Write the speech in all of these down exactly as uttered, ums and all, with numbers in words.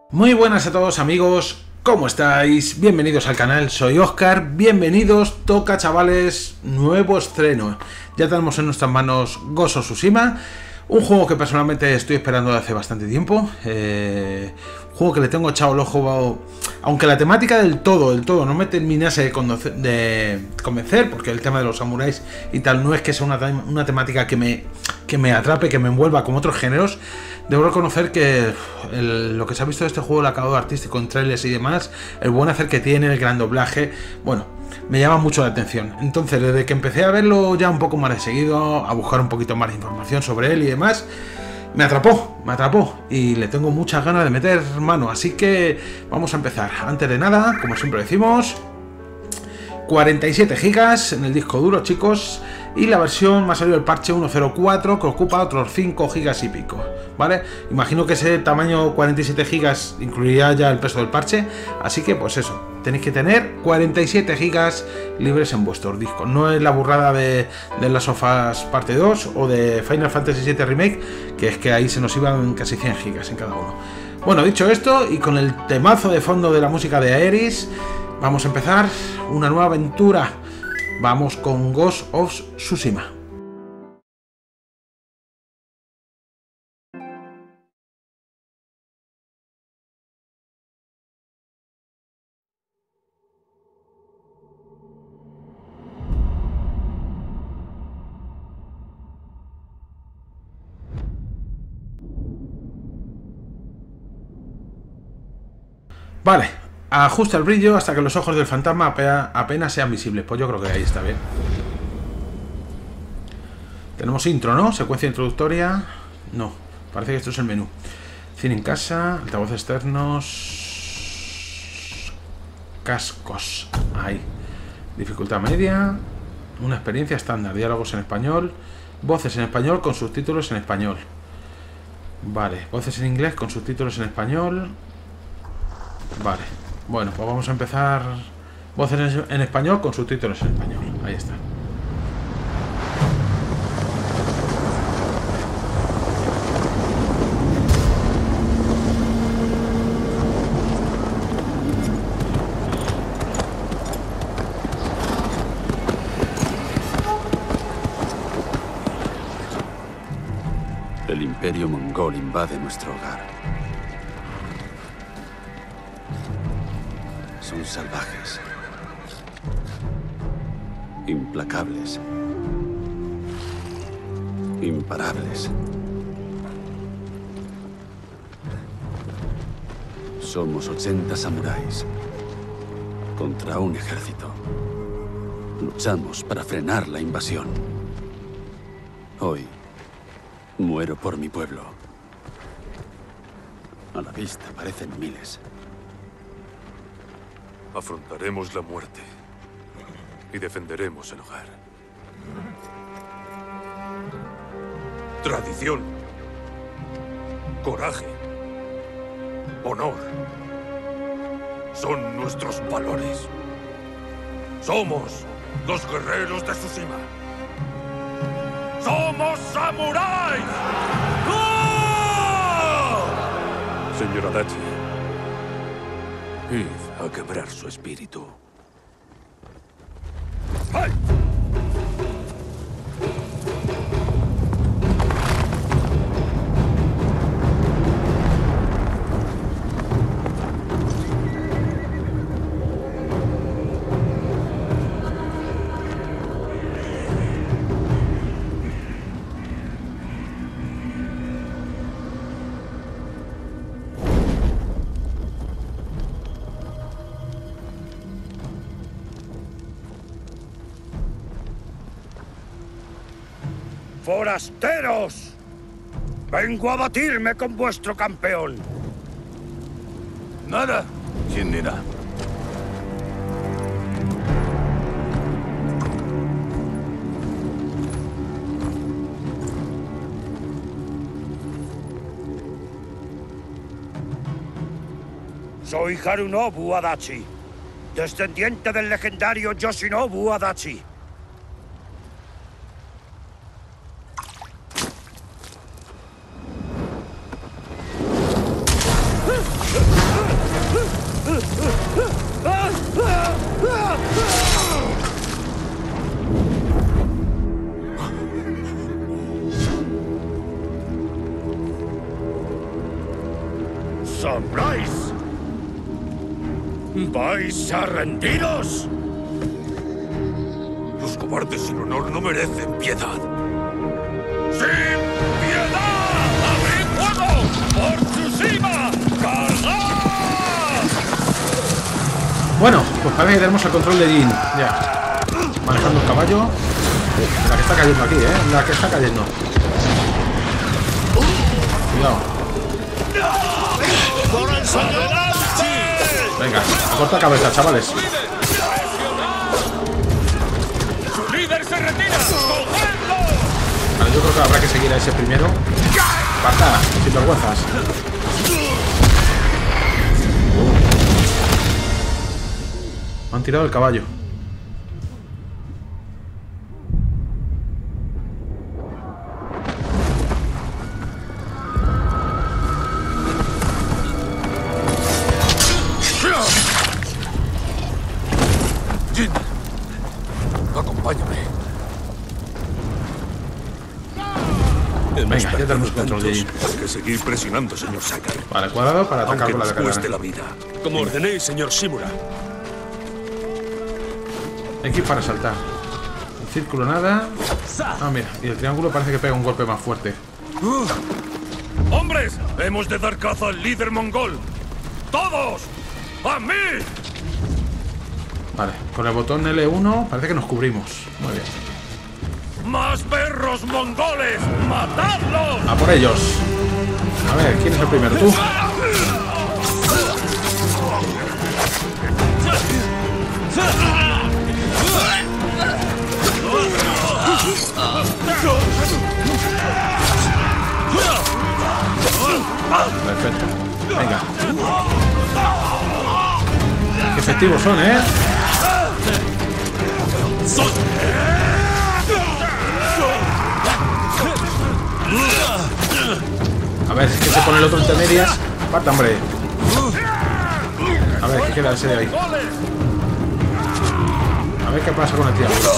Muy buenas a todos amigos, ¿cómo estáis? Bienvenidos al canal, soy Óscar, bienvenidos, toca chavales, nuevo estreno. Ya tenemos en nuestras manos Ghost of Tsushima, un juego que personalmente estoy esperando desde hace bastante tiempo. Eh, un juego que le tengo echado el ojo, aunque la temática del todo, del todo no me terminase de, conocer, de convencer, porque el tema de los samuráis y tal no es que sea una, una temática que me, que me atrape, que me envuelva como otros géneros. Debo reconocer que el, lo que se ha visto de este juego, el acabado artístico en trailers y demás, el buen hacer que tiene, el gran doblaje, bueno, me llama mucho la atención. Entonces, desde que empecé a verlo ya un poco más de seguido, a buscar un poquito más de información sobre él y demás, me atrapó, me atrapó y le tengo muchas ganas de meter mano. Así que vamos a empezar. Antes de nada, como siempre decimos, cuarenta y siete gigas en el disco duro, chicos, y la versión me ha salido el parche uno punto cero cuatro que ocupa otros cinco gigas y pico, ¿vale? Imagino que ese tamaño cuarenta y siete gigas incluiría ya el peso del parche, así que pues eso, tenéis que tener cuarenta y siete gigas libres en vuestros discos. No es la burrada de, de Last of Us parte dos o de Final Fantasy siete Remake, que es que ahí se nos iban casi cien gigas en cada uno. Bueno, dicho esto, y con el temazo de fondo de la música de Aeris, vamos a empezar una nueva aventura. Vamos con Ghost of Tsushima. Vale, ajusta el brillo hasta que los ojos del fantasma apenas sean visibles. Pues yo creo que ahí está bien. Tenemos intro, ¿no? Secuencia introductoria. No, parece que esto es el menú. Cine en casa, altavoces externos, cascos. Ahí. Dificultad media. Una experiencia estándar. Diálogos en español. Voces en español con subtítulos en español. Vale, voces en inglés con subtítulos en español. Vale, bueno, pues vamos a empezar. Voces en español con subtítulos en español. Ahí está. El Imperio Mongol invade nuestro hogar. Son salvajes, implacables, imparables. Somos ochenta samuráis contra un ejército. Luchamos para frenar la invasión. Hoy muero por mi pueblo. A la vista parecen miles. Afrontaremos la muerte y defenderemos el hogar. Tradición, coraje, honor son nuestros valores. Somos los guerreros de Tsushima. ¡Somos samuráis! ¡Oh! Señor Adachi, id a quebrar su espíritu. ¡Ay! ¡Forasteros! ¡Vengo a batirme con vuestro campeón! ¡Nada! ¿Quién era? Soy Harunobu Adachi, descendiente del legendario Yoshinobu Adachi. ¿Vais a rendiros? Los cobardes sin honor no merecen piedad. ¡Sin piedad! ¡Abrid fuego! ¡Por Tsushima! ¡Cargad! Bueno, pues parece que tenemos el control de Jin. Ya. Manejando el caballo. La que está cayendo aquí, ¿eh? La que está cayendo. Cuidado. Venga, a corta cabeza, chavales. ¡Su líder se retira! ¡Cogedlo! Vale, yo creo que habrá que seguir a ese primero. Patada, sin vergüenzas. Me han tirado el caballo. Jin, acompáñame. Venga, ya tenemos control de Jin. Hay que seguir presionando, señor Sakai. Vale, cuadrado para atacar Aunque con la nos de cueste katana. la vida. Como ordenéis, señor Shimura. X para saltar. El círculo nada. Ah, mira, y el triángulo parece que pega un golpe más fuerte. ¡Hombres! ¡Hemos de dar caza al líder mongol! ¡Todos! ¡A mí! Vale, con el botón L uno parece que nos cubrimos. Muy bien. ¡Más perros mongoles! ¡Matadlos! ¡A por ellos! A ver, ¿quién es el primero? ¿Tú? Perfecto. Venga. Qué efectivos son, ¿eh? A ver, si es que se pone el otro entre medias. Aparta, hombre. A ver, ¿qué queda ese de ahí? A ver qué pasa con el triángulo.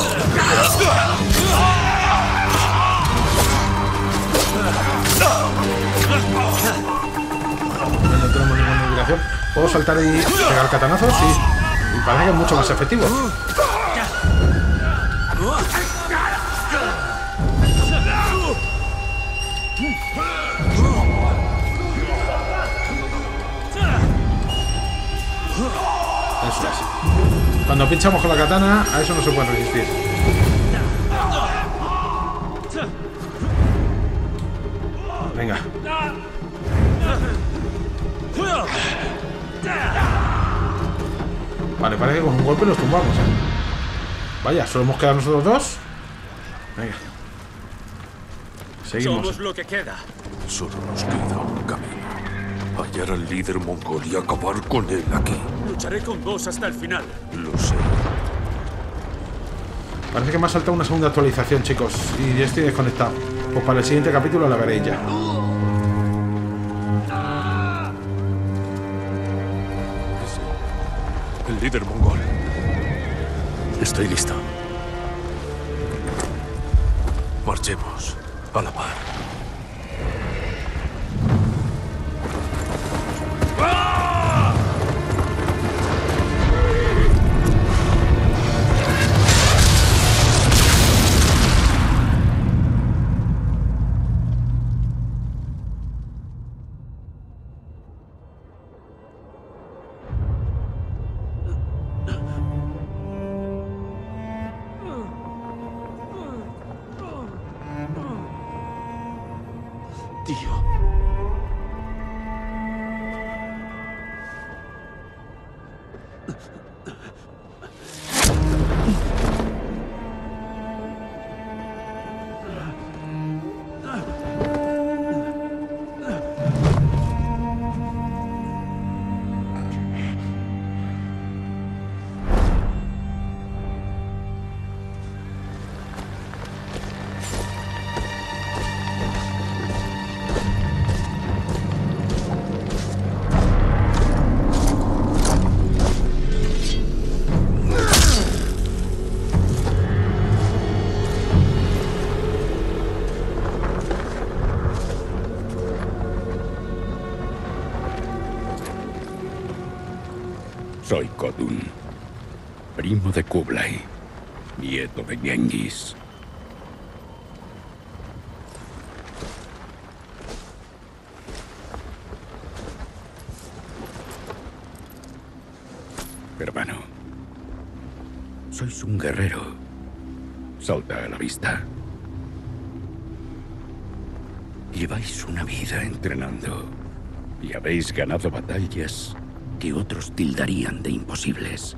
No tenemos ninguna obligación. ¿Puedo saltar y pegar catanazos? Sí. Y parece que es mucho más efectivo. Eso es. Cuando pinchamos con la katana, a eso no se puede resistir. Venga. Vale, parece que con un golpe los tumbamos, ¿eh? Vaya, solo hemos quedado nosotros dos. Venga. Seguimos. Somos lo que queda. Solo nos queda un camino. Hallar al líder mongol y acabar con él aquí. Lucharé con vos hasta el final. Lo sé. Parece que me ha saltado una segunda actualización, chicos. Y ya estoy desconectado. Pues para el siguiente capítulo la veréis ya. El líder mongol. Estoy listo. Marchemos a la par. Tío. Soy Khotun, primo de Kublai, nieto de Genghis. Hermano, sois un guerrero. Salta a la vista. Lleváis una vida entrenando y habéis ganado batallas que otros tildarían de imposibles.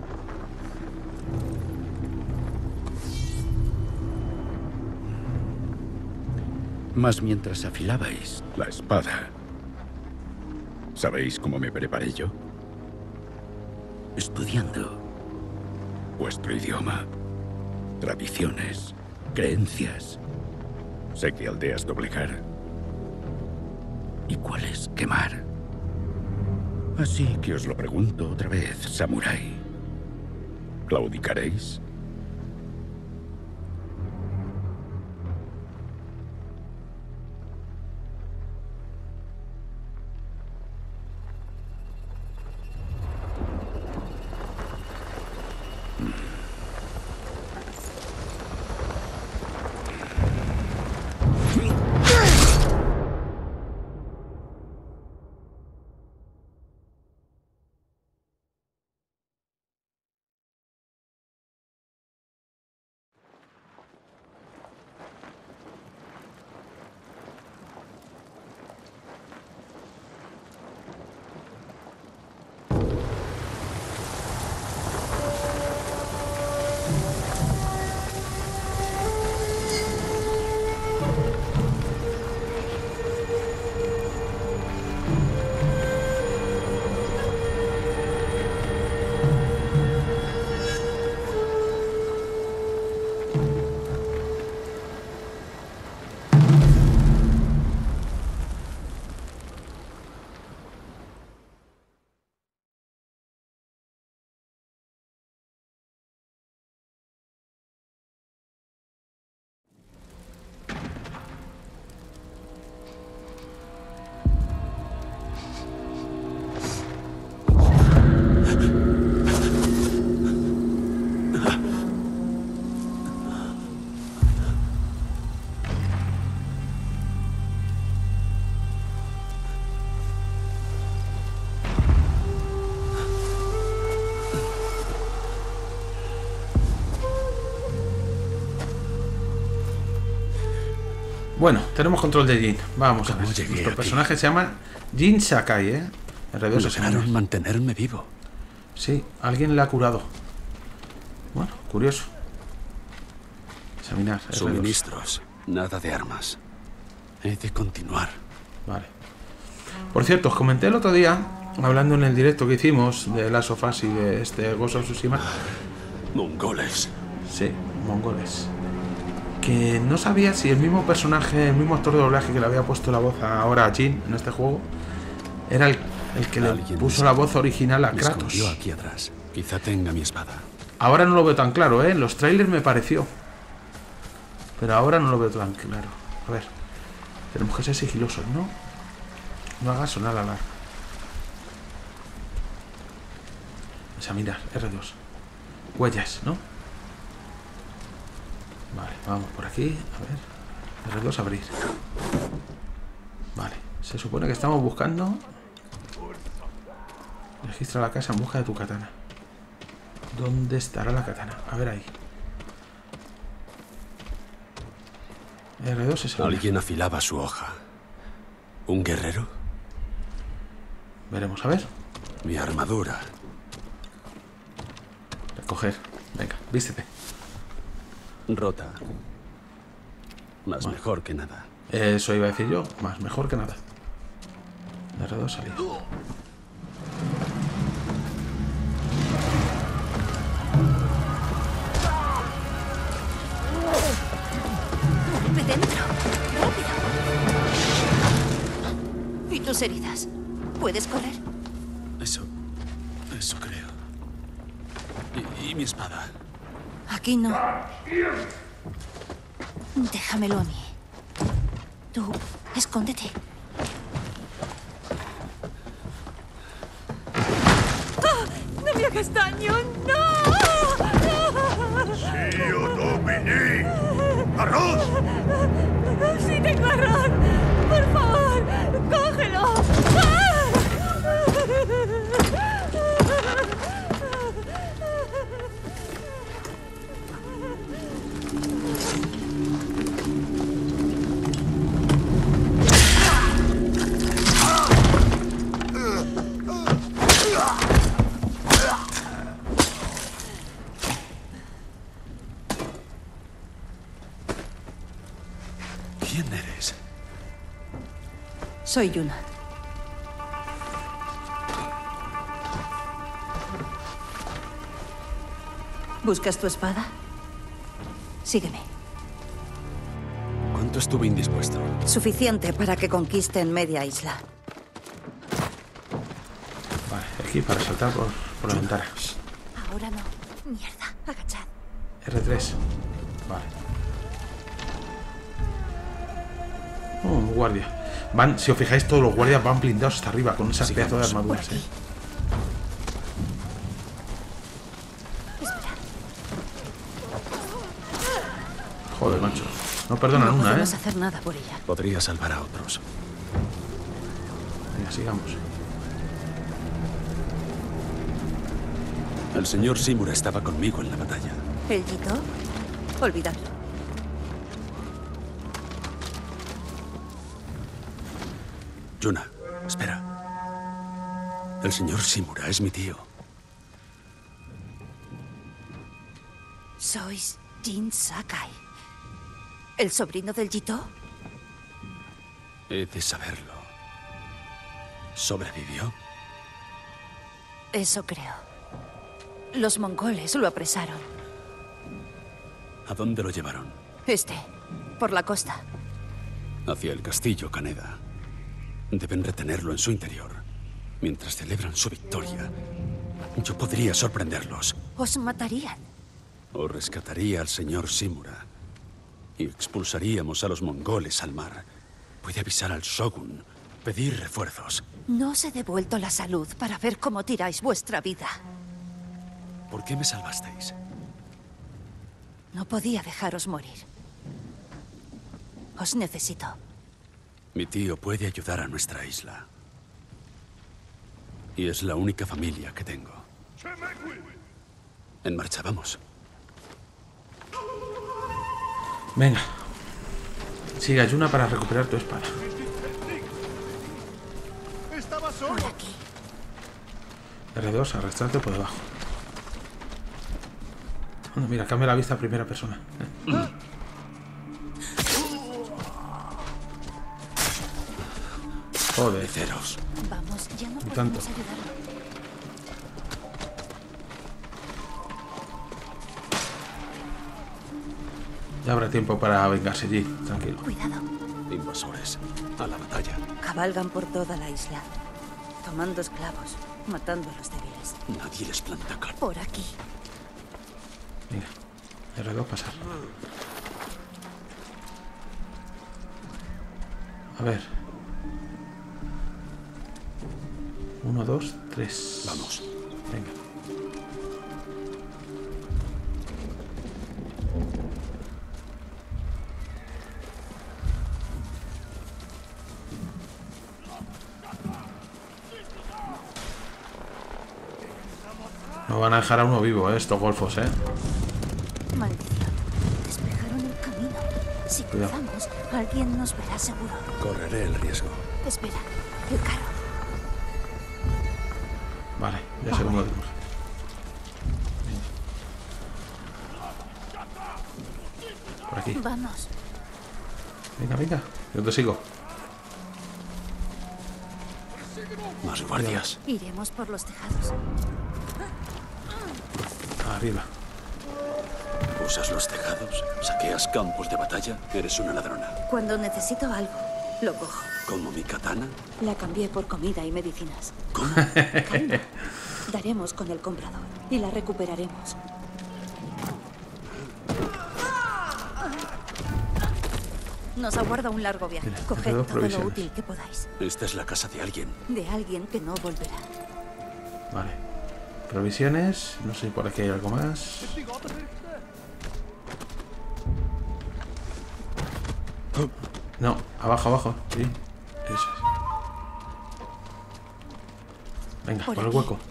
Mas mientras afilabais la espada, ¿sabéis cómo me preparé yo? Estudiando vuestro idioma, tradiciones, creencias. Sé qué aldeas doblegar y cuáles quemar. Así que os lo pregunto otra vez, samurái. ¿Claudicaréis? Bueno, tenemos control de Jin. Vamos a ver. ¿Cómo llegué Nuestro aquí? personaje se llama Jin Sakai, ¿eh? R dos es Lograron mantenerme vivo. Sí, alguien le ha curado. Bueno, curioso. Examinar. R dos. Suministros, nada de armas. He de continuar. Vale. Por cierto, os comenté el otro día, hablando en el directo que hicimos de Last of Us y de este Ghost of Tsushima. Mongoles. Sí, mongoles. Que no sabía si el mismo personaje, el mismo actor de doblaje que le había puesto la voz ahora a Jin en este juego, era el, el que le Alguien puso me- la voz original a Me Kratos. escondió aquí atrás. Quizá tenga mi espada. Ahora no lo veo tan claro, ¿eh? En los trailers me pareció. Pero ahora no lo veo tan claro. A ver. Tenemos que ser sigilosos, ¿no? No hagas sonar la alarma. Examinar, R dos. Huellas, ¿no? Vale, vamos por aquí. A ver. R dos, abrir. Vale. Se supone que estamos buscando... Registra la casa en busca de tu katana. ¿Dónde estará la katana? A ver ahí. R dos es el... Alguien afilaba su hoja. ¿Un guerrero? Veremos, a ver. Mi armadura. Recoger. Venga, vístete. Rota. Más mejor que nada. Eso iba a decir yo. Más mejor que nada. R dos, salir. ¡Ve dentro! ¡Rápido! ¿Y tus heridas? ¿Puedes correr? Eso... Eso creo. Y, y mi espada. Aquí no. Déjamelo a mí. Tú, escóndete. ¡Ah! ¡No! castaño! ¡No! ¡Sio Domini! ¡Arroz! ¡Sí tengo arroz! ¡Por favor! ¡Cógelo! ¿Quién eres? Soy Yuna. ¿Buscas tu espada? Sígueme. ¿Cuánto estuve indispuesto? Suficiente para que conquisten media isla. Vale, aquí para saltar por, por la ventana. Ahora no. Mierda. Agachad. R tres. Vale. Oh, un guardia. Van, si os fijáis, todos los guardias van blindados hasta arriba con esas Sigamos. pedazos de armaduras, Por eh. aquí. Espera. Joder, macho. No perdonan No una, eh. podemos hacer nada por ella. Podría salvar a otros. Venga, sigamos. El señor Simura estaba conmigo en la batalla. ¿El Jito? Olvidadlo. Yuna, espera. El señor Simura es mi tío. Sois Jin Sakai. ¿El sobrino del Jito? He de saberlo. ¿Sobrevivió? Eso creo. Los mongoles lo apresaron. ¿A dónde lo llevaron? Este, por la costa. Hacia el castillo Kaneda. Deben retenerlo en su interior. Mientras celebran su victoria, yo podría sorprenderlos. Os matarían. O rescataría al señor Simura. Y expulsaríamos a los mongoles al mar. Puede avisar al shogun, pedir refuerzos. No os he devuelto la salud para ver cómo tiráis vuestra vida. ¿Por qué me salvasteis? No podía dejaros morir. Os necesito. Mi tío puede ayudar a nuestra isla. Y es la única familia que tengo. En marcha, vamos. Venga. Sigue Yuna para recuperar tu espada. Por aquí. R dos, arrastrarte por debajo. Anda, mira, cambia la vista a primera persona. Joder. Ceros. Vamos, ya no tanto. podemos ayudarlo. Ya habrá tiempo para vengarse allí, tranquilo. Cuidado. Invasores. A la batalla. Cabalgan por toda la isla, tomando esclavos, matando a los débiles. Nadie les planta cara. Por aquí. Venga, R dos, pasar. A ver. Uno, dos, tres. Vamos. Venga. No van a dejar a uno vivo, ¿eh? Estos golfos, ¿eh? Maldición. Despejaron el camino. Si Cuidado. cruzamos, alguien nos verá seguro. Correré el riesgo. Espera, el carro. Vale, ya sé cómo lo tenemos. Por aquí. Vamos. Venga, venga. Yo te sigo. Más guardias. Iremos por los tejados. Arriba. ¿Usas los tejados? ¿Saqueas campos de batalla? Eres una ladrona. Cuando necesito algo, lo cojo. ¿Como mi katana? La cambié por comida y medicinas. ¿Cómo? Calma. Daremos con el comprador y la recuperaremos. Nos aguarda un largo viaje. Mira, Coged tengo todo lo provisiones. útil que podáis. Esta es la casa de alguien. De alguien que no volverá. Vale. Provisiones. No sé si por aquí hay algo más. No, abajo, abajo. Sí, eso es. Venga, por, por el hueco.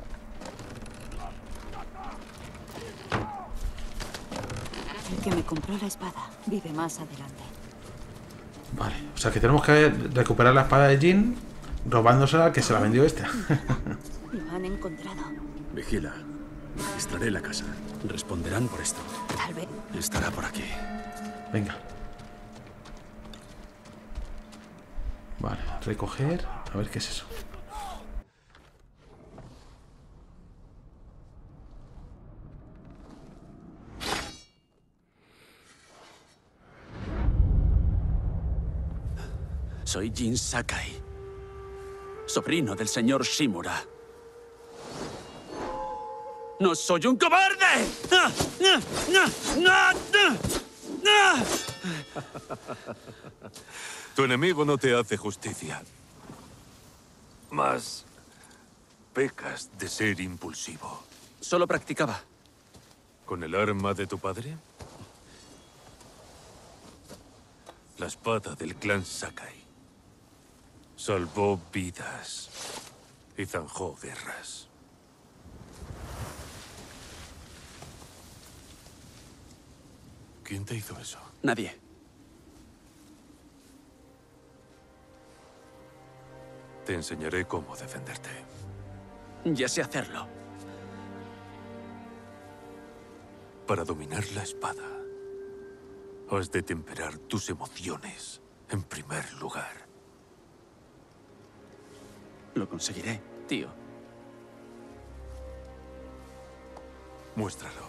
El que me compró la espada vive más adelante. Vale, o sea que tenemos que recuperar la espada de Jin robándosela al que se la vendió esta. Lo han encontrado. Vigila. Registraré la casa. Responderán por esto. Tal vez. Estará por aquí. Venga. Vale, recoger. A ver qué es eso. Soy Jin Sakai, sobrino del señor Shimura. ¡No soy un cobarde! Tu enemigo no te hace justicia. Mas pecas de ser impulsivo. Solo practicaba. ¿Con el arma de tu padre? La espada del clan Sakai. Salvó vidas y zanjó guerras. ¿Quién te hizo eso? Nadie. Te enseñaré cómo defenderte. Ya sé hacerlo. Para dominar la espada, has de temperar tus emociones en primer lugar. Lo conseguiré, tío. Muéstralo.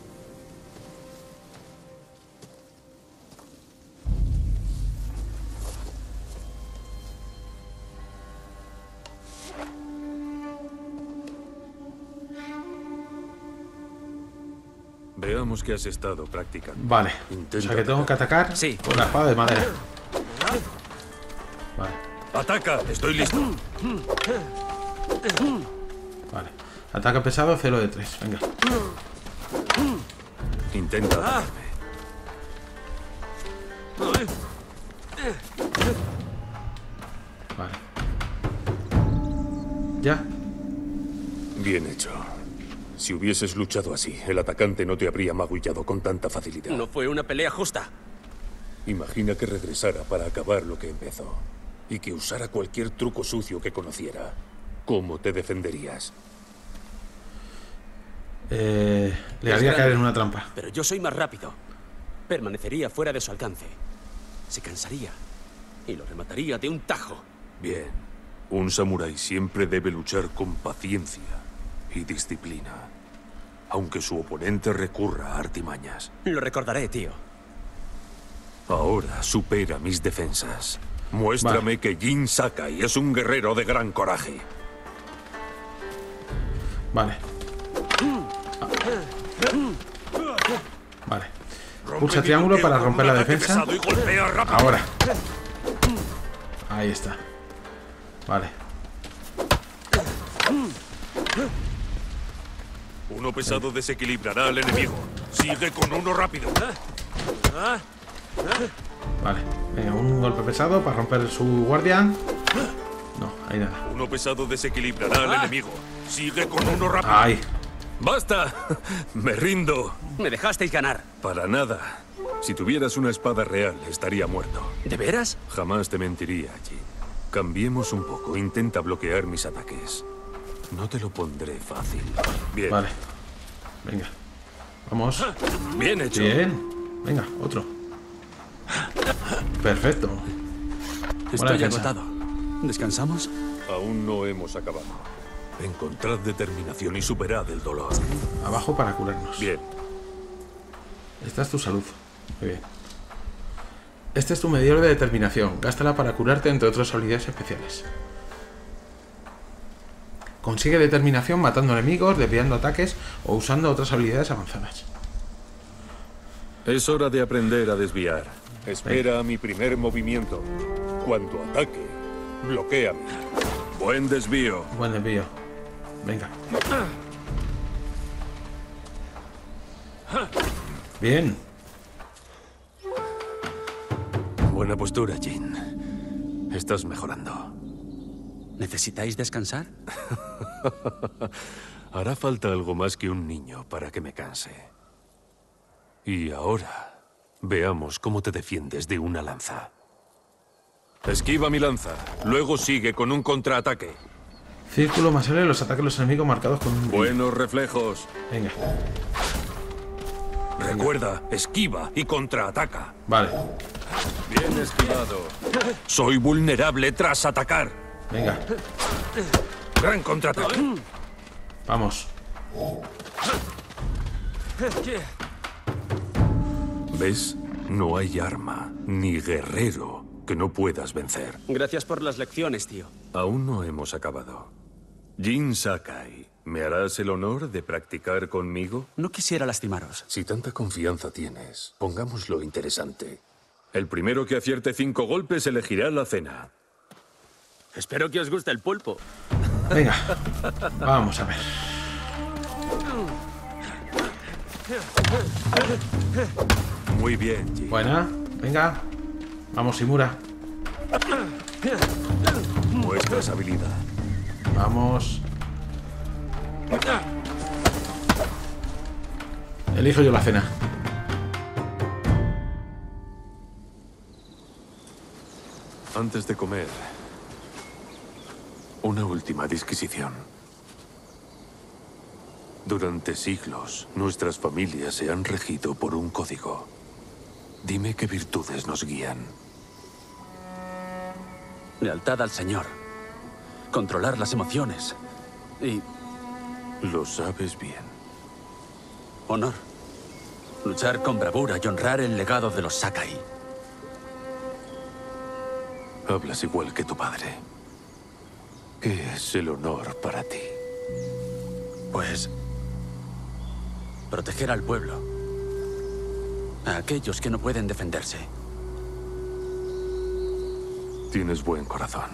Veamos que has estado practicando. Vale. Intenta o sea que tengo que atacar Sí. con la espada de madera. Vale. ¡Ataca! ¡Estoy listo! Vale. Ataque pesado, cero de tres. Venga. Intenta atacarme. Vale. ¿Ya? Bien hecho. Si hubieses luchado así, el atacante no te habría magullado con tanta facilidad. No fue una pelea justa. Imagina que regresara para acabar lo que empezó. Y que usara cualquier truco sucio que conociera. ¿Cómo te defenderías? Eh, le Es haría grande, caer en una trampa. Pero yo soy más rápido. Permanecería fuera de su alcance. Se cansaría. Y lo remataría de un tajo. Bien. Un samurái siempre debe luchar con paciencia y disciplina. Aunque su oponente recurra a artimañas. Lo recordaré, tío. Ahora supera mis defensas. Muéstrame Vale. que Jin Sakai es un guerrero de gran coraje. Vale. Vale. Pulsa triángulo para romper la defensa. Ahora. Ahí está. Vale. Uno pesado desequilibrará al enemigo. Sigue con uno rápido. Vale. Venga, un golpe pesado para romper su guardia. No, ahí nada. Uno pesado desequilibrará al enemigo. Sigue con uno rápido. Ahí. ¡Basta! Me rindo. Me dejasteis ganar. Para nada. Si tuvieras una espada real, estaría muerto. ¿De veras? Jamás te mentiría, Jin. Cambiemos un poco. Intenta bloquear mis ataques. No te lo pondré fácil. Bien. Vale. Venga. Vamos. Bien hecho. Bien. Venga, otro. Perfecto. Buena Estoy defensa. agotado. ¿Descansamos? Aún no hemos acabado. Encontrad determinación y superad el dolor. Abajo para curarnos. Bien. Esta es tu salud. Muy bien. Este es tu medidor de determinación. Gástala para curarte, entre otras habilidades especiales. Consigue determinación matando enemigos, desviando ataques o usando otras habilidades avanzadas. Es hora de aprender a desviar. Espera a mi primer movimiento. Cuando ataque, bloquéame. Buen desvío. Buen desvío. Venga. Bien. Buena postura, Jin. Estás mejorando. ¿Necesitáis descansar? Hará falta algo más que un niño para que me canse. Y ahora, veamos cómo te defiendes de una lanza. Esquiva mi lanza, luego sigue con un contraataque. Círculo más L, los ataques de los enemigos marcados con un... Buenos reflejos. Venga. Recuerda, esquiva y contraataca. Vale. Bien esquivado. Soy vulnerable tras atacar. Venga. Gran contraataque. Vamos. ¿Ves? No hay arma, ni guerrero que no puedas vencer. Gracias por las lecciones, tío. Aún no hemos acabado. Jin Sakai, ¿me harás el honor de practicar conmigo? No quisiera lastimaros. Si tanta confianza tienes, pongámoslo interesante. El primero que acierte cinco golpes elegirá la cena. Espero que os guste el pulpo. Venga. Vamos a ver. Muy bien, Jin. Buena. Venga. Vamos, Shimura. Muestras habilidad. Vamos. Elijo yo la cena. Antes de comer, una última disquisición. Durante siglos, nuestras familias se han regido por un código. Dime qué virtudes nos guían. Lealtad al Señor. Controlar las emociones. Y Lo sabes bien. honor. Luchar con bravura y honrar el legado de los Sakai. Hablas igual que tu padre. ¿Qué es el honor para ti? Pues... proteger al pueblo. A aquellos que no pueden defenderse. Tienes buen corazón.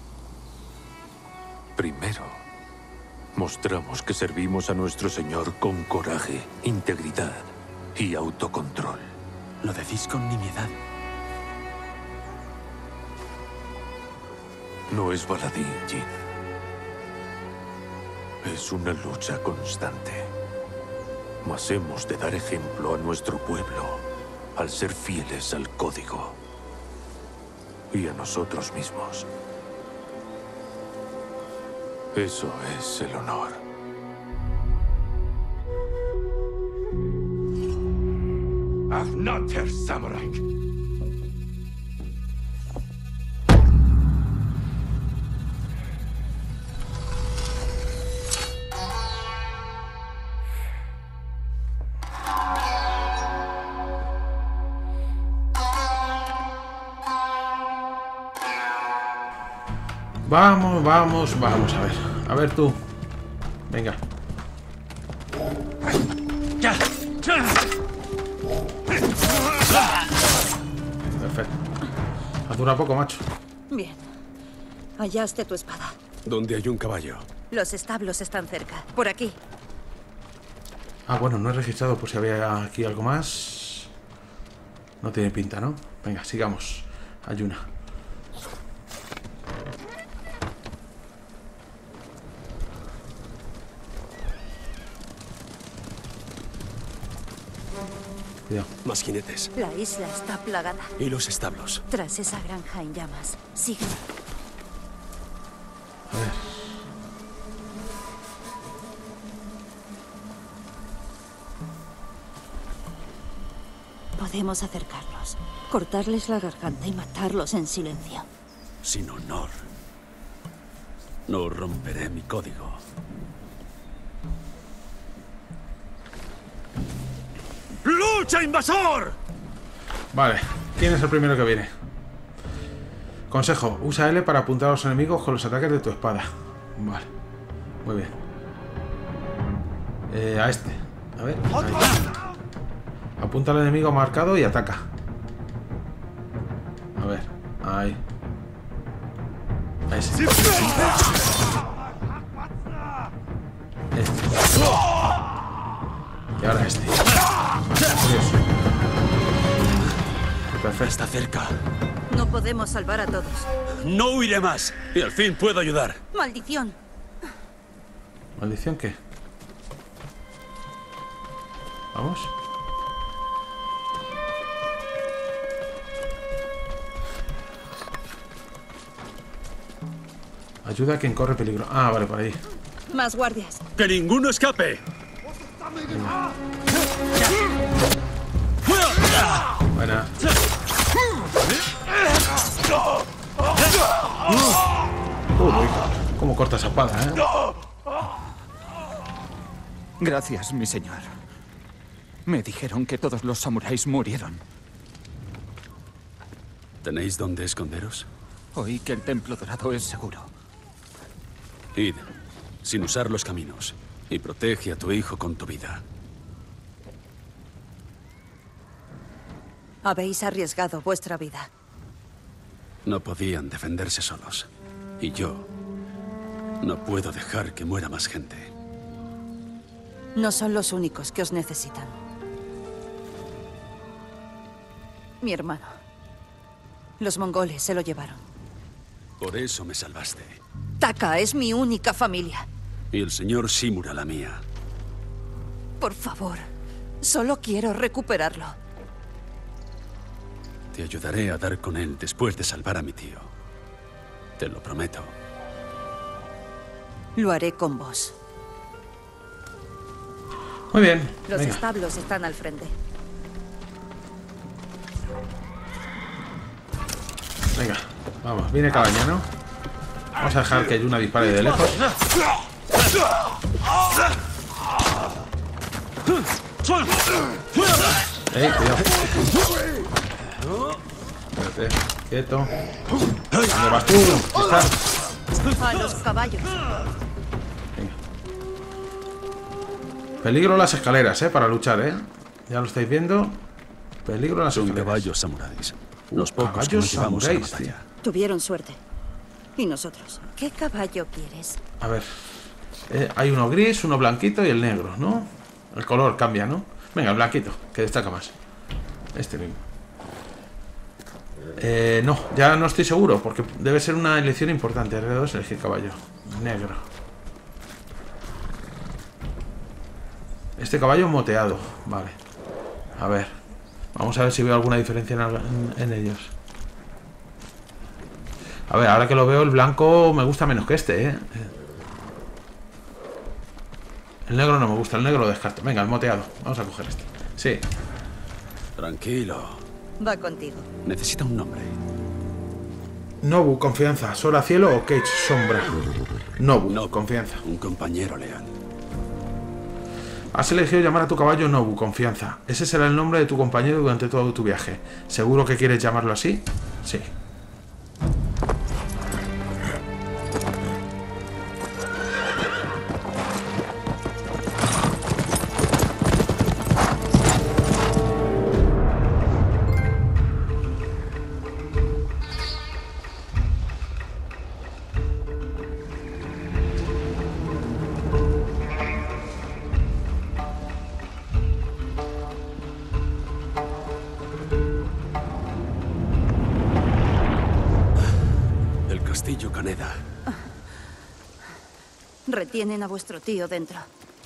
Primero, mostramos que servimos a nuestro Señor con coraje, integridad y autocontrol. Lo decís con nimiedad. No es baladí, Jin. Es una lucha constante. Mas hemos de dar ejemplo a nuestro pueblo al ser fieles al código y a nosotros mismos. Eso es el honor. Agnater Samurai. Vamos, vamos, vamos a ver. A ver tú. Venga. Perfecto. Ha durado poco, macho. Bien. Hallaste tu espada. ¿Dónde hay un caballo? Los establos están cerca. Por aquí. Ah, bueno, no he registrado por si había aquí algo más. No tiene pinta, ¿no? Venga, sigamos. Ayuna. Cuidado. Más jinetes. La isla está plagada. Y los establos. Tras esa granja en llamas. Sigue. A ver. Podemos acercarlos, cortarles la garganta y matarlos en silencio. Sin honor. No romperé mi código. ¡Lucha, invasor! Vale. ¿Quién es el primero que viene? Consejo. Usa L para apuntar a los enemigos con los ataques de tu espada. Vale. Muy bien. Eh, a este. A ver. Ahí. Apunta al enemigo marcado y ataca. A ver. Ahí. A ese. Este. Y ahora este. Curioso. Perfecto. Está cerca. No podemos salvar a todos. No huiré más. Y al fin puedo ayudar. ¡Maldición! ¿Maldición qué? Vamos. Ayuda a quien corre peligro. Ah, vale, por ahí. Más guardias. ¡Que ninguno escape! Buena. Uy, cómo corta esa espada, ¿eh? Gracias, mi señor. Me dijeron que todos los samuráis murieron. ¿Tenéis dónde esconderos? Oí que el Templo Dorado es seguro. Id, sin usar los caminos, y protege a tu hijo con tu vida. Habéis arriesgado vuestra vida. No podían defenderse solos. Y yo no puedo dejar que muera más gente. No son los únicos que os necesitan. Mi hermano. Los mongoles se lo llevaron. Por eso me salvaste. Taka es mi única familia. Y el señor Shimura la mía. Por favor, solo quiero recuperarlo. Te ayudaré a dar con él después de salvar a mi tío. Te lo prometo. Lo haré con vos. Muy bien. Los Venga. establos están al frente. Venga, vamos. Viene Cabañano. Vamos a dejar que Yuna dispare de lejos. ¡Ey, cuidado! Espérate, quieto. ¿Dónde vas tú? Estás. A los caballos. Venga. Peligro las escaleras, eh, para luchar, eh. Ya lo estáis viendo. Peligro las Son escaleras. caballos samuráis. Los pocos que caballos nos llevamos a la samuráis, batalla. Tuvieron suerte. ¿Y nosotros? ¿Qué caballo quieres? A ver. Eh, hay uno gris, uno blanquito y el negro, ¿no? El color cambia, ¿no? Venga, el blanquito, que destaca más. Este mismo. Eh, no, ya no estoy seguro, porque debe ser una elección importante. Alrededor es elegir caballo. Negro. Este caballo moteado. Vale. A ver. Vamos a ver si veo alguna diferencia en, en, en ellos. A ver, ahora que lo veo, el blanco me gusta menos que este, ¿eh? El negro no me gusta, el negro lo descarto. Venga, el moteado. Vamos a coger este. Sí. Tranquilo. Va contigo. Necesita un nombre. Nobu, confianza. Sora, cielo o Cage, sombra. Nobu, No, confianza. Un compañero leal. Has elegido llamar a tu caballo Nobu, confianza. Ese será el nombre de tu compañero durante todo tu viaje. ¿Seguro que quieres llamarlo así? Sí. El castillo Kaneda. Retienen a vuestro tío dentro.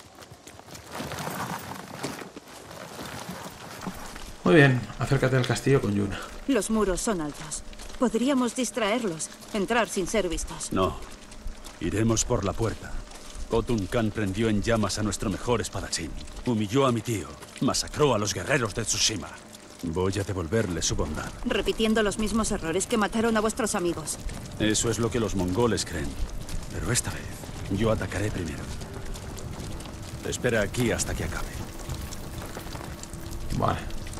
Muy bien, acércate al castillo con Yuna. Los muros son altos. Podríamos distraerlos, entrar sin ser vistos. No. Iremos por la puerta. Khotun Khan prendió en llamas a nuestro mejor espadachín. Humilló a mi tío. Masacró a los guerreros de Tsushima. Voy a devolverle su bondad. Repitiendo los mismos errores que mataron a vuestros amigos. Eso es lo que los mongoles creen. Pero esta vez, yo atacaré primero. Espera aquí hasta que acabe. Vale.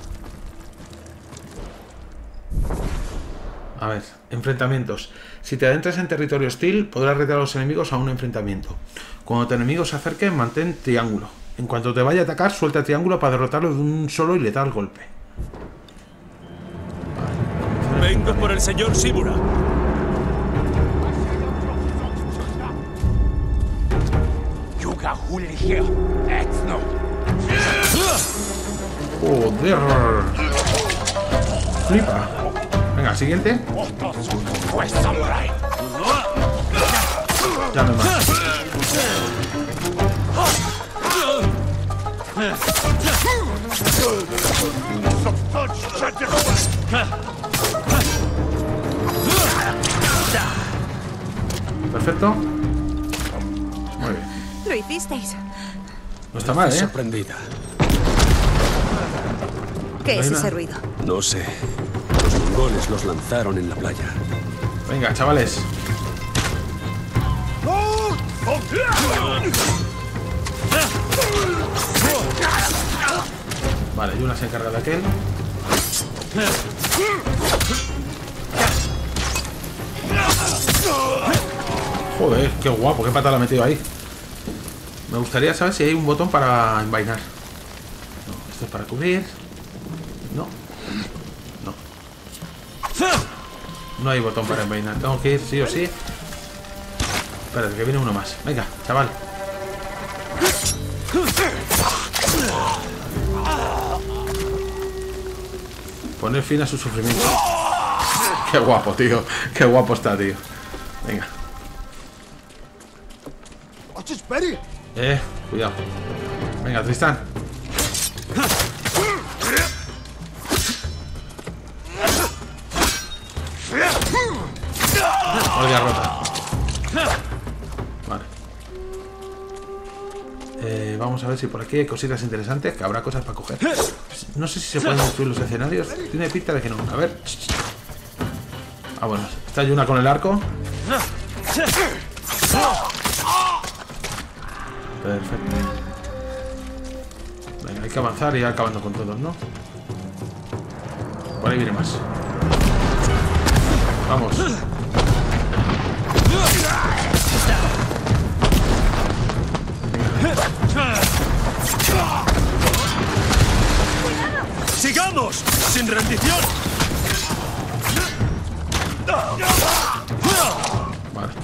A ver, enfrentamientos. Si te adentras en territorio hostil, podrás retar a los enemigos a un enfrentamiento. Cuando tu enemigo se acerque, mantén triángulo. En cuanto te vaya a atacar, suelta triángulo para derrotarlo de un solo y letal golpe. Vale. Vengo por el señor Shimura. Joder. Flipa. Venga, siguiente. Ya no más. Perfecto. Muy bien. Lo hicisteis. No está mal, ¿eh? Sorprendida. ¿Qué es Venga. ese ruido? No sé. Los mongoles los lanzaron en la playa. Venga, chavales. Vale, Yuna se encarga de aquel. Joder, qué guapo, qué pata la ha metido ahí. Me gustaría saber si hay un botón para envainar. No, esto es para cubrir. No. No. No hay botón para envainar. Tengo que ir sí o sí. Espérate, que viene uno más. Venga, chaval. Poner fin a su sufrimiento. Qué guapo, tío. Qué guapo está, tío. Venga. Eh, cuidado. Venga, Tristán. Olga rota. Vale. Eh, vamos a ver si por aquí hay cositas interesantes, que habrá cosas para coger. No sé si se pueden destruir los escenarios. Tiene pinta de que no. A ver. Ah, bueno. Está Yuna con el arco. Perfecto. Venga, hay que avanzar y ir acabando con todos, ¿no? Por ahí viene más. Vamos. ¡Sigamos! ¡Sin rendición! Vale.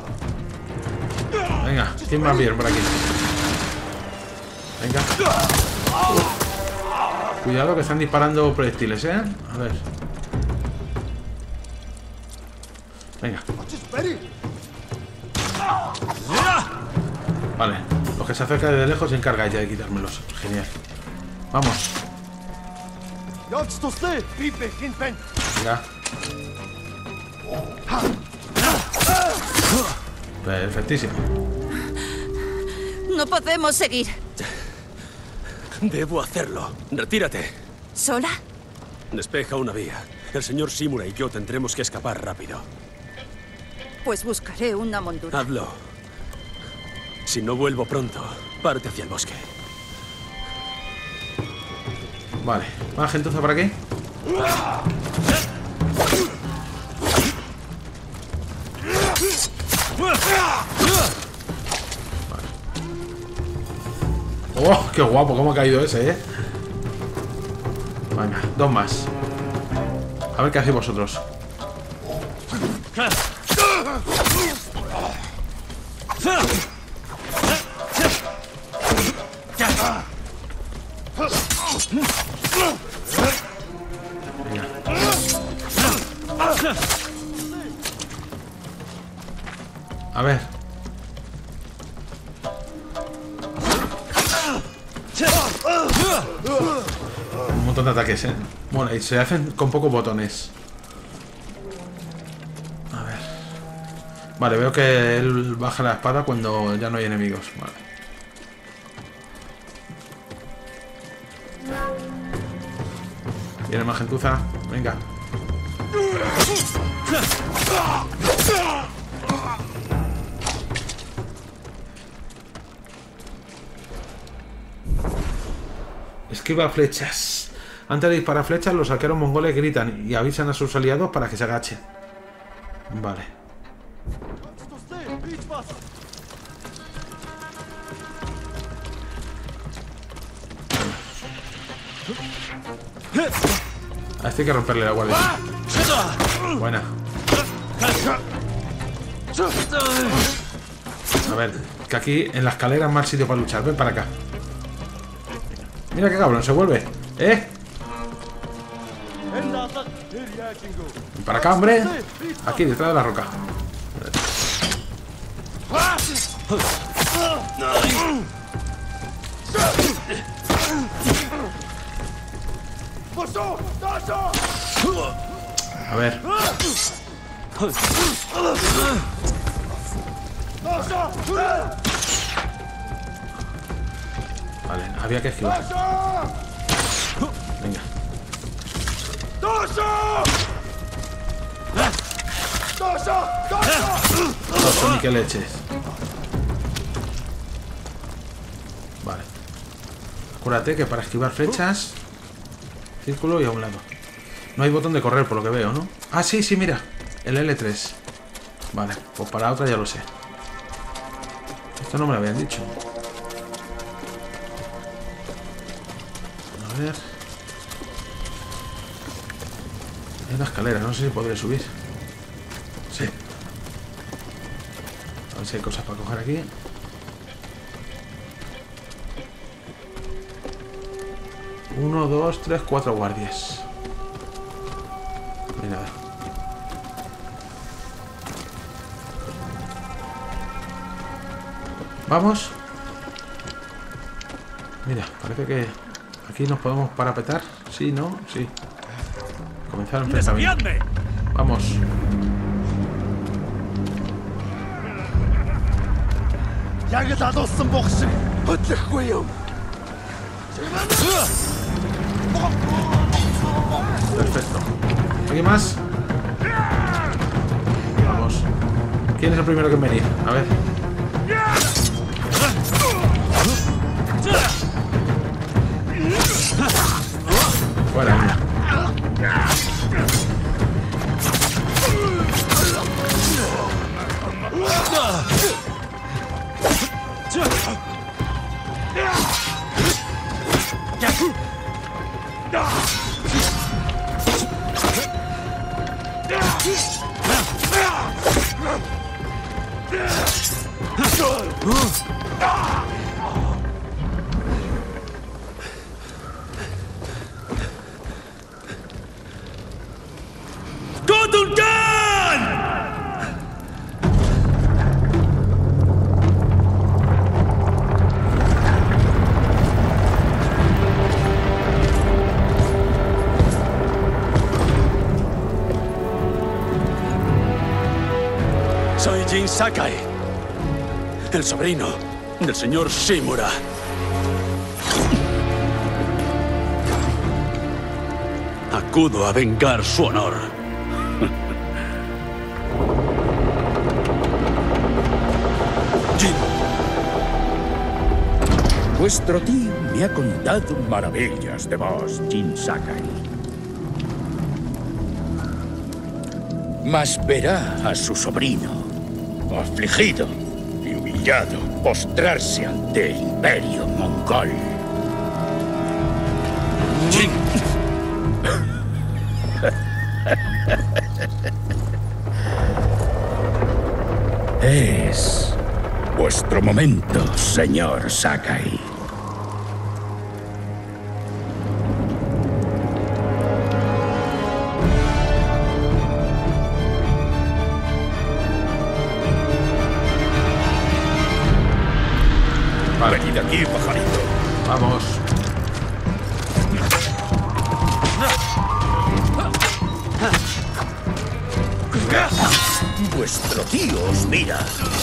Venga, ¿quién más bien por aquí? Venga. Cuidado que están disparando proyectiles, ¿eh? A ver. Venga. Vale. Los que se acercan de lejos se encargan ya de quitármelos. Genial. Vamos. Venga. Perfectísimo. No podemos seguir. Debo hacerlo. Retírate. ¿Sola? Despeja una vía. El señor Shimura y yo tendremos que escapar rápido. Pues buscaré una montura. Hazlo. Si no vuelvo pronto, parte hacia el bosque. Vale. ¿Más gentuza por aquí? ¡Oh! ¡Qué guapo! ¿Cómo ha caído ese, eh? Venga, dos más. A ver qué hacéis vosotros. A ver. Un montón de ataques, eh. Bueno, y se hacen con pocos botones. A ver. Vale, veo que él baja la espada cuando ya no hay enemigos. Vale. Viene más gentuza. Venga. Esquiva flechas. Antes de disparar flechas, los arqueros mongoles gritan y avisan a sus aliados para que se agachen. Vale. A este hay que romperle la guardia. Buena. A ver, que aquí en la escalera es más sitio para luchar. Ven para acá. Mira qué cabrón, se vuelve. ¿Eh? Para acá, hombre. Aquí, detrás de la roca. A ver. Vale, había que esquivar. Venga. Toso, ni que leches. Vale. Acuérdate que para esquivar flechas, círculo y a un lado. No hay botón de correr por lo que veo, ¿no? Ah, sí, sí, mira. El L tres. Vale, pues para otra ya lo sé. Esto no me lo habían dicho. A ver. Hay una escalera, no sé si podré subir. Sí. A ver si hay cosas para coger aquí. Uno, dos, tres, cuatro guardias. Mira, a ver. Vamos. Mira, parece que aquí nos podemos parapetar. Sí, ¿no? Sí. Comenzar el enfrentamiento. Vamos. Perfecto. ¿Alguien más? Vamos. ¿Quién es el primero que venir? A ver. Fuera, mira. Soy Jin Sakai, el sobrino del señor Shimura. Acudo a vengar su honor. Jin. Vuestro tío me ha contado maravillas de vos, Jin Sakai. Mas verá a su sobrino, afligido y humillado, postrarse ante el imperio mongol. Jin. Es vuestro momento, señor Sakai. Vale. Venid aquí, pajarito. Vamos. Vuestro tío os mira.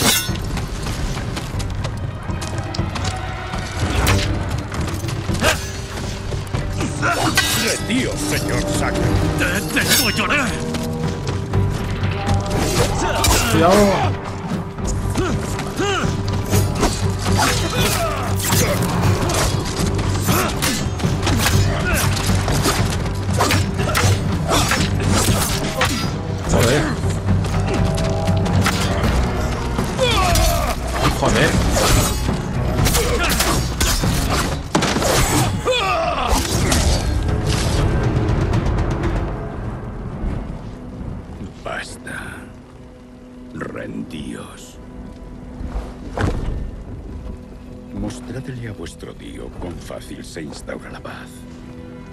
Tío, señor Sakai. ¡Te degollaré! Cuidado. Joder. Joder. Basta. Rendíos. Mostradle a vuestro tío cuán fácil se instaura la paz.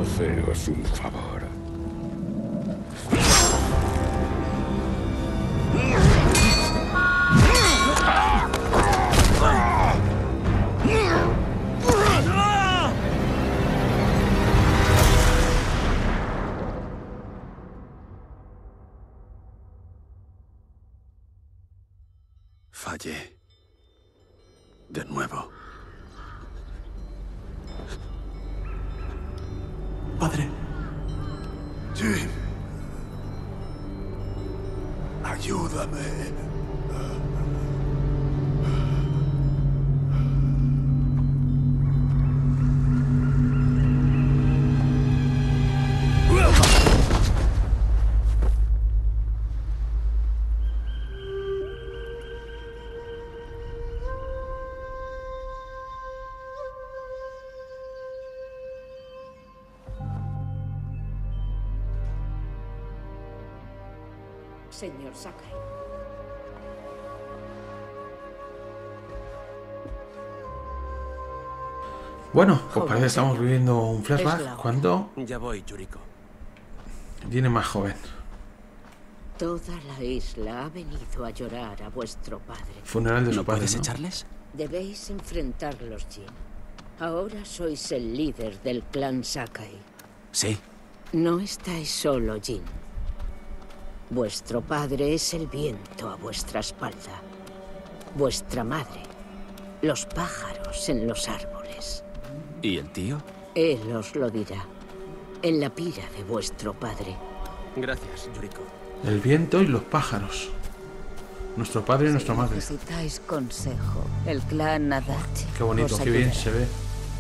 Haceos un favor. Fallé. De nuevo. Padre. Jin. Ayúdame. Señor Sakai. Bueno, pues parece que estamos viviendo un flashback cuando Ya voy, Yuriko. viene más joven. Toda la isla ha venido a llorar a vuestro padre. Funeral de su ¿No padre, puedes ¿no? echarles? Debéis enfrentarlos, Jin. Ahora sois el líder del clan Sakai. Sí. No estáis solo, Jin. Vuestro padre es el viento a vuestra espalda. Vuestra madre, los pájaros en los árboles. ¿Y el tío? Él os lo dirá. En la pira de vuestro padre. Gracias, Yuriko. El viento y los pájaros. Nuestro padre y nuestra madre. Necesitáis consejo. El clan Adachi. Qué bonito, os qué bien ayudará. se ve.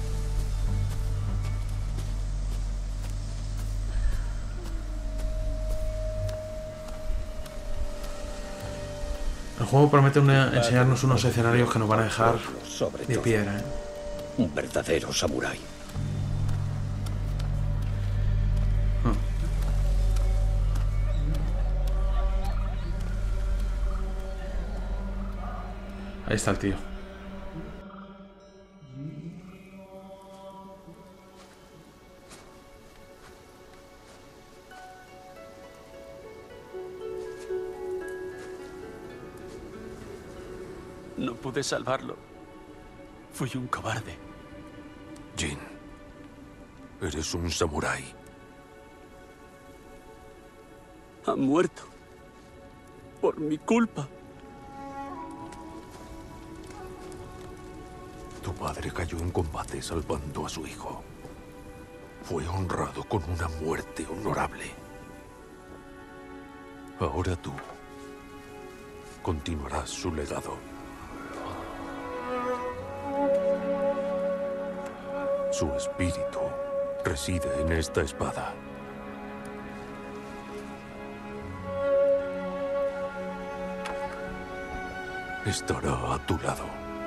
El juego promete una- enseñarnos unos escenarios que nos van a dejar Sobre de todo, piedra, ¿eh? un verdadero samurái. Ahí está el tío. No pude salvarlo. Fui un cobarde. Jin, eres un samurái. Ha muerto. Por mi culpa. Tu padre cayó en combate salvando a su hijo. Fue honrado con una muerte honorable. Ahora tú continuarás su legado. Su espíritu reside en esta espada. Estará a tu lado.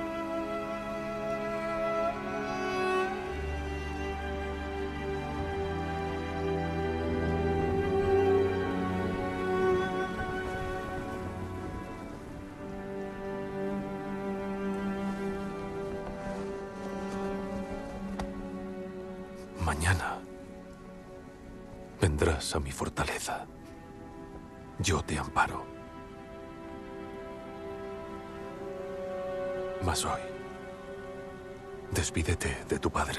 Mañana vendrás a mi fortaleza. Yo te amparo. Mas hoy, despídete de tu padre.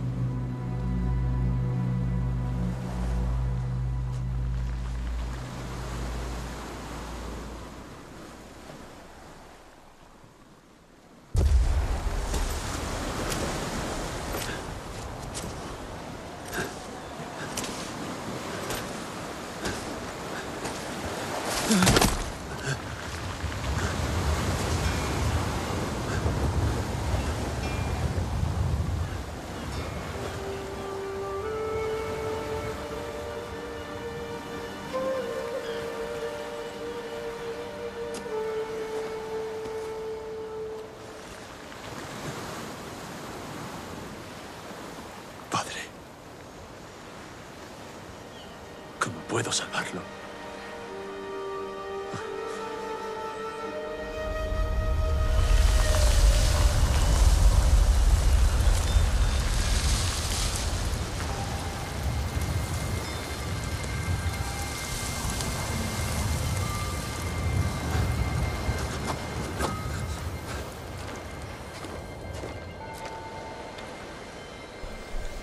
Padre. ¿Cómo puedo salvarlo?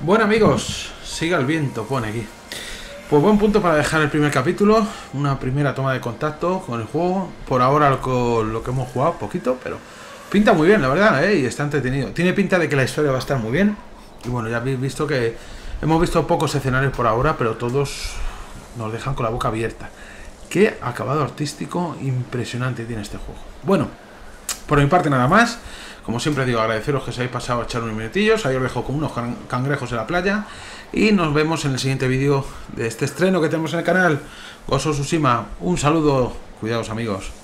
Bueno amigos, siga el viento, pone aquí. Pues buen punto para dejar el primer capítulo. Una primera toma de contacto con el juego. Por ahora lo, lo que hemos jugado, poquito, pero pinta muy bien, la verdad, ¿eh? Y está entretenido. Tiene pinta de que la historia va a estar muy bien. Y bueno, ya habéis visto que hemos visto pocos escenarios por ahora, pero todos nos dejan con la boca abierta. Qué acabado artístico impresionante tiene este juego. Bueno, por mi parte nada más. Como siempre digo, agradeceros que os hayáis pasado a echar unos minutillos. Ahí os dejo con unos can cangrejos en la playa. Y nos vemos en el siguiente vídeo de este estreno que tenemos en el canal, Ghost of Tsushima. Un saludo, cuidaos amigos.